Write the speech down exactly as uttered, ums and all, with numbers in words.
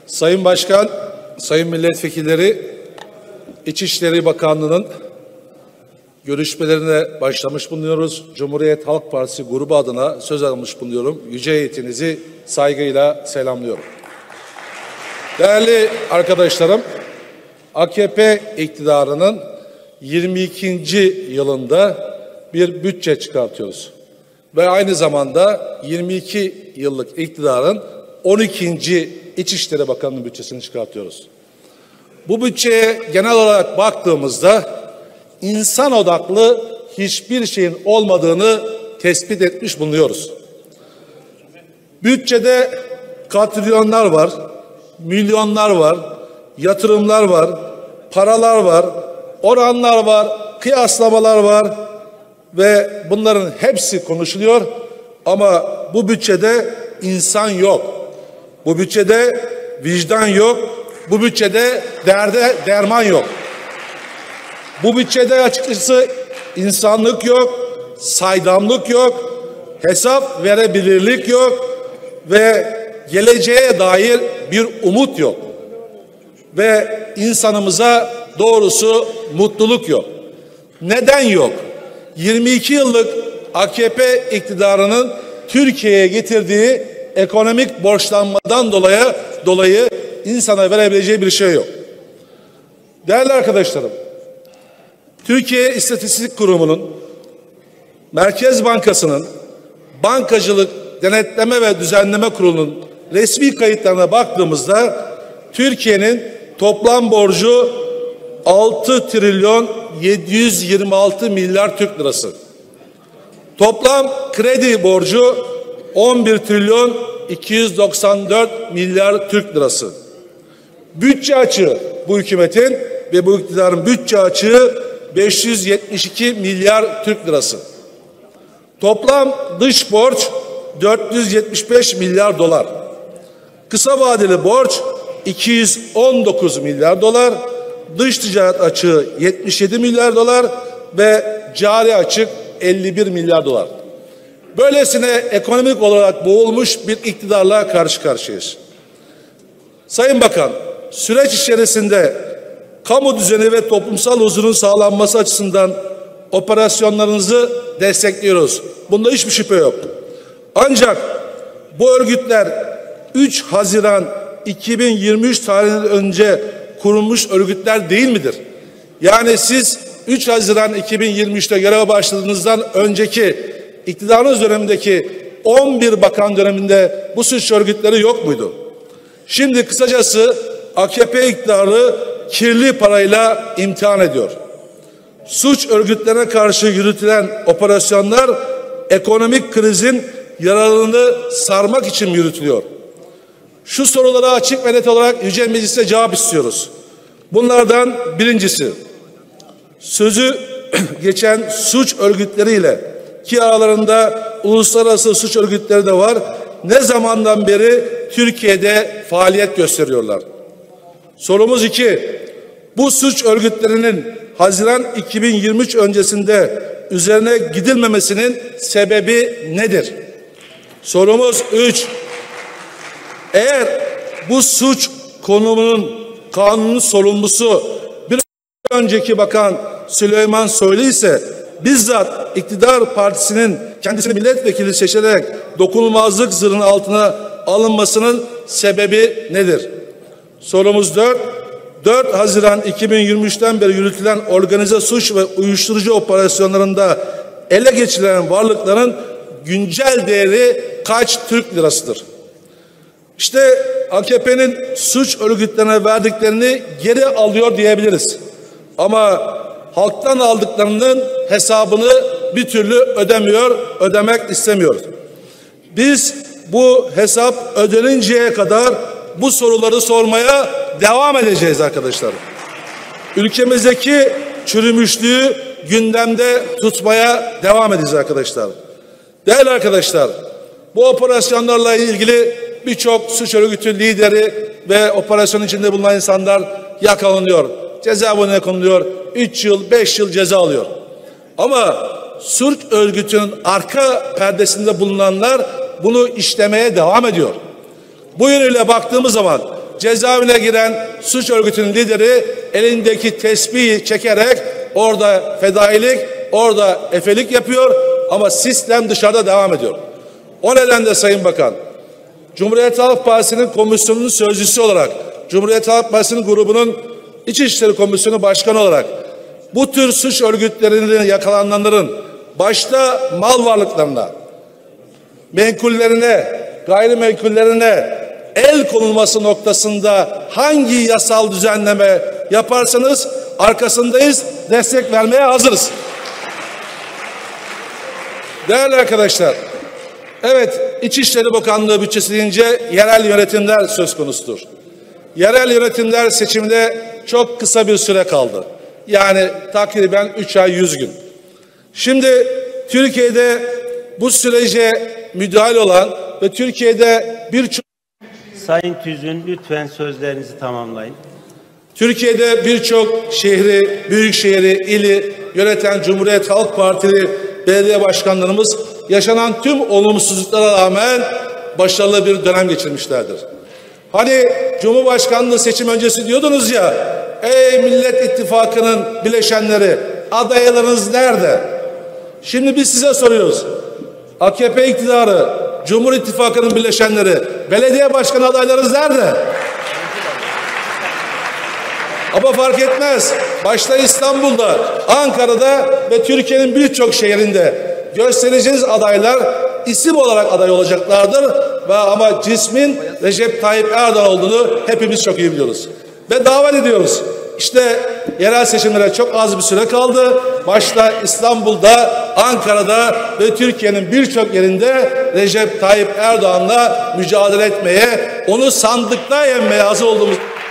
Sayın Başkan, Sayın Milletvekilleri, İçişleri Bakanlığı'nın görüşmelerine başlamış bulunuyoruz. Cumhuriyet Halk Partisi grubu adına söz almış bulunuyorum. Yüce heyetinizi saygıyla selamlıyorum. Değerli arkadaşlarım, A K P iktidarının yirmi ikinci yılında bir bütçe çıkartıyoruz. Ve aynı zamanda yirmi iki yıllık iktidarın on ikinci İçişleri Bakanı'nın bütçesini çıkartıyoruz. Bu bütçeye genel olarak baktığımızda insan odaklı hiçbir şeyin olmadığını tespit etmiş bulunuyoruz. Bütçede katrilyonlar var, milyonlar var, yatırımlar var, paralar var, oranlar var, kıyaslamalar var ve bunların hepsi konuşuluyor ama bu bütçede insan yok. Bu bütçede vicdan yok. Bu bütçede derde derman yok. Bu bütçede açıkçası insanlık yok, saydamlık yok, hesap verebilirlik yok ve geleceğe dair bir umut yok. Ve insanımıza doğrusu mutluluk yok. Neden yok? yirmi iki yıllık A K P iktidarının Türkiye'ye getirdiği ekonomik borçlanmadan dolayı dolayı insana verebileceği bir şey yok. Değerli arkadaşlarım, Türkiye İstatistik Kurumu'nun, Merkez Bankası'nın, Bankacılık Denetleme ve Düzenleme Kurulu'nun resmi kayıtlarına baktığımızda Türkiye'nin toplam borcu altı trilyon yedi yüz yirmi altı milyar Türk lirası. Toplam kredi borcu on bir trilyon iki yüz doksan dört milyar Türk lirası. Bütçe açığı bu hükümetin ve bu iktidarın bütçe açığı beş yüz yetmiş iki milyar Türk lirası. Toplam dış borç dört yüz yetmiş beş milyar dolar. Kısa vadeli borç iki yüz on dokuz milyar dolar. Dış ticaret açığı yetmiş yedi milyar dolar ve cari açık elli bir milyar dolar. Böylesine ekonomik olarak boğulmuş bir iktidarla karşı karşıyayız. Sayın Bakan, süreç içerisinde kamu düzeni ve toplumsal huzurun sağlanması açısından operasyonlarınızı destekliyoruz. Bunda hiçbir şüphe yok. Ancak bu örgütler üç Haziran iki bin yirmi üç tarihinden önce kurulmuş örgütler değil midir? Yani siz üç Haziran iki bin yirmi üçte göreve başladığınızdan önceki iktidarınız dönemindeki on bir bakan döneminde bu suç örgütleri yok muydu? Şimdi kısacası A K P iktidarı kirli parayla imtihan ediyor. Suç örgütlerine karşı yürütülen operasyonlar ekonomik krizin yararını sarmak için yürütülüyor. Şu sorulara açık ve net olarak Yüce Meclis'e cevap istiyoruz. Bunlardan birincisi, sözü geçen suç örgütleriyle ki aralarında uluslararası suç örgütleri de var, ne zamandan beri Türkiye'de faaliyet gösteriyorlar? Sorumuz iki, bu suç örgütlerinin Haziran iki bin yirmi üç öncesinde üzerine gidilmemesinin sebebi nedir? Sorumuz üç, eğer bu suç konumunun kanunun sorumlusu bir önceki bakan Süleyman Soylu ise bizzat iktidar partisinin kendisini milletvekili seçerek dokunulmazlık zırhının altına alınmasının sebebi nedir? Sorumuz dört, dört Haziran iki bin yirmi üçten beri yürütülen organize suç ve uyuşturucu operasyonlarında ele geçirilen varlıkların güncel değeri kaç Türk lirasıdır? İşte A K P'nin suç örgütlerine verdiklerini geri alıyor diyebiliriz. Ama halktan aldıklarının hesabını bir türlü ödemiyor, ödemek istemiyor. Biz bu hesap ödeninceye kadar bu soruları sormaya devam edeceğiz arkadaşlar. Ülkemizdeki çürümüşlüğü gündemde tutmaya devam edeceğiz arkadaşlar. Değerli arkadaşlar, bu operasyonlarla ilgili birçok suç örgütü lideri ve operasyon içinde bulunan insanlar yakalanıyor. Cezaevine konuluyor. üç yıl, beş yıl ceza alıyor. Ama suç örgütünün arka perdesinde bulunanlar bunu işlemeye devam ediyor. Bu yönüyle baktığımız zaman Cezaevine giren suç örgütünün lideri elindeki tesbihi çekerek orada fedailik, orada efelik yapıyor ama sistem dışarıda devam ediyor. O nedenle Sayın Bakan, Cumhuriyet Halk Partisi'nin komisyonunun sözcüsü olarak, Cumhuriyet Halk Partisi'nin grubunun İçişleri Komisyonu Başkanı olarak bu tür suç örgütlerinin yakalananların başta mal varlıklarına, menkullerine, gayrimenkullerine el konulması noktasında hangi yasal düzenleme yaparsanız arkasındayız, destek vermeye hazırız. Değerli arkadaşlar, evet, İçişleri Bakanlığı bütçesi deyince yerel yönetimler söz konusudur. Yerel yönetimler seçimine çok kısa bir süre kaldı. Yani takriben üç ay yüz gün. Şimdi Türkiye'de bu sürece müdahale olan ve Türkiye'de birçok Sayın Tüzün, lütfen sözlerinizi tamamlayın. Türkiye'de birçok şehri, büyük şehri, ili yöneten Cumhuriyet Halk Partili belediye başkanlarımız yaşanan tüm olumsuzluklara rağmen başarılı bir dönem geçirmişlerdir. Hani Cumhurbaşkanlığı seçim öncesi diyordunuz ya, ey Millet İttifakı'nın bileşenleri, adaylarınız nerede? Şimdi biz size soruyoruz. A K P iktidarı, Cumhur İttifakı'nın bileşenleri, belediye başkanı adaylarınız nerede? Ama fark etmez. Başta İstanbul'da, Ankara'da ve Türkiye'nin birçok şehrinde göstereceğiniz adaylar isim olarak aday olacaklardır ve ama cismin Recep Tayyip Erdoğan olduğunu hepimiz çok iyi biliyoruz. Ve davet ediyoruz. İşte yerel seçimlere çok az bir süre kaldı. Başta İstanbul'da, Ankara'da ve Türkiye'nin birçok yerinde Recep Tayyip Erdoğan'la mücadele etmeye, onu sandıkta yenmeye hazır olduğumuz